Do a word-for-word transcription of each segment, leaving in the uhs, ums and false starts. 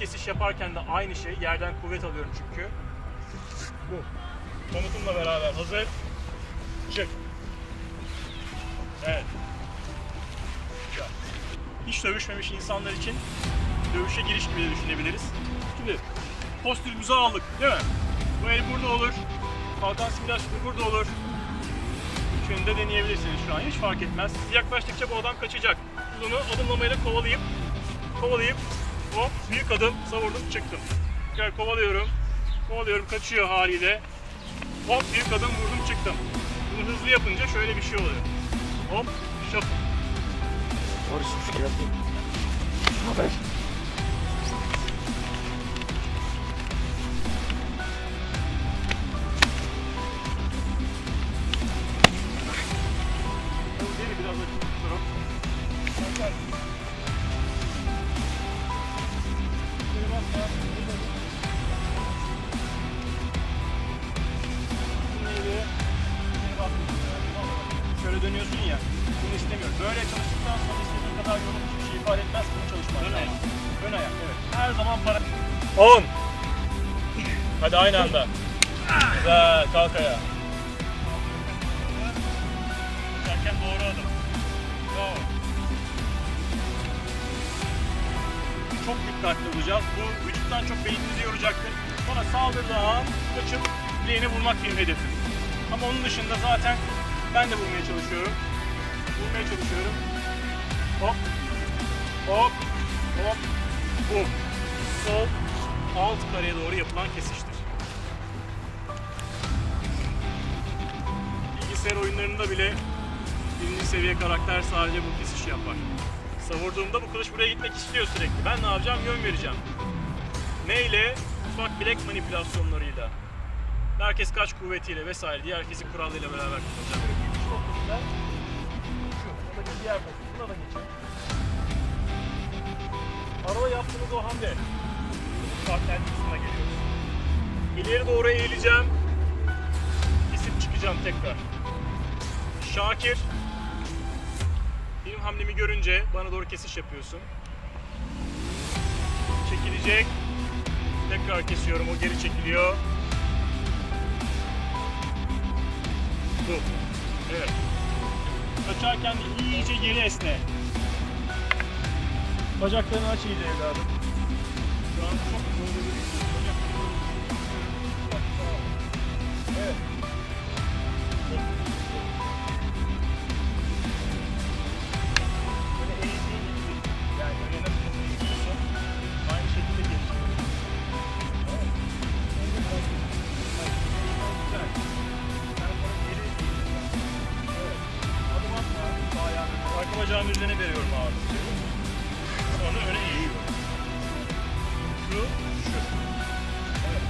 kesiş yaparken de aynı şey. Yerden kuvvet alıyorum çünkü. Bu. Komutumla beraber hazır. Çık. Evet. Güzel. Hiç dövüşmemiş insanlar için dövüşe giriş gibi de düşünebiliriz. Şimdi postürümüzü aldık değil mi? Bu el burada olur. Kalkan simülasyonu burada olur. Şunu da deneyebilirsiniz şu an. Hiç fark etmez. Siz yaklaştıkça bu adam kaçacak. Siz onu adımlamayla kovalayıp kovalayıp hop büyük adım savurdum çıktım. Tekrar kovalıyorum. Kovalıyorum kaçıyor haliyle. Hop büyük adım vurdum çıktım. Bunu hızlı yapınca şöyle bir şey oluyor. Hop şap. Hoş geldin. Haber. Biraz açık tutuyorum. Şöyle dönüyorsun ya, bunu istemiyorum. Böyle çalıştıktan sonra istediğin kadar yorum hiçbir şey ifade etmez, bunu çalışmak. Ön ayak. Ön ayak, evet. Her zaman para... on. Hadi aynı anda. Güzel, kalk ayağa. Uçarken doğru adım. Bravo. Çok dikkatli olacağız. Bu vücuttan çok beyninizi yoracaktır. Sonra saldırdığı an kaçıp bileğine vurmak benim hedefim. Ama onun dışında zaten ben de vurmaya çalışıyorum. Vurmaya çalışıyorum. Hop. Hop. Hop. Bu. Sol alt kareye doğru yapılan kesiştir. Bilgisayar oyunlarında bile birinci seviye karakter sadece bu kesişi yapar. Savurduğumda bu kılıç buraya gitmek istiyor sürekli. Ben ne yapacağım? Yön vereceğim. Neyle? Ufak bilek manipülasyonlarıyla. Merkez kaç kuvvetiyle vesaire diğer fizik kurallarıyla beraber kullanacağım. Çok güzel. Şu, buradaki diğer bakım. Buna da geçelim. Arada yaptığımız o hamle. Partner kısmına geliyoruz. İleri doğru eğileceğim. Kesip çıkacağım tekrar. Şakir. Benim hamlemi görünce bana doğru kesiş yapıyorsun. Çekilecek. Tekrar kesiyorum. O geri çekiliyor. Bu. Evet. Kaçarken de iyice geri esne. Bacaklarını aç iyice evladım. Şu an çok böyle bir evet. Böyle eğildiğin gibi yani öyle nasıl eğiliyorsun aynı şekilde geçiyor. Evet. Güzel. Sen sonra geri evet. Adım atma. Sağ ayağını. Arka bacağımın üzerine veriyorum ağırlığı. Sonra öne eğiyorum. Şu, şu. Evet.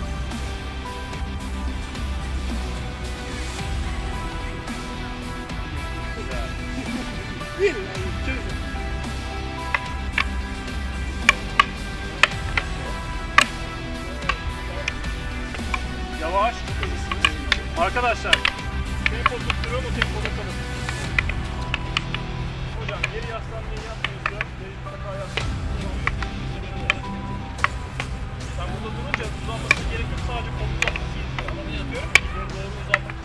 Güzel. Yavaş, çok hızlısınız. Arkadaşlar, tempo tutturuyorum, o tempoda kalın. Hocam, geri yaslanmayı yapmıyorsa, geri mutlaka yaslanmayı. Sen burada durunca uzanmasına gerek yok, sadece kol uzatması yetiyor. Ama ne yapıyorum? Geri doğru uzatmak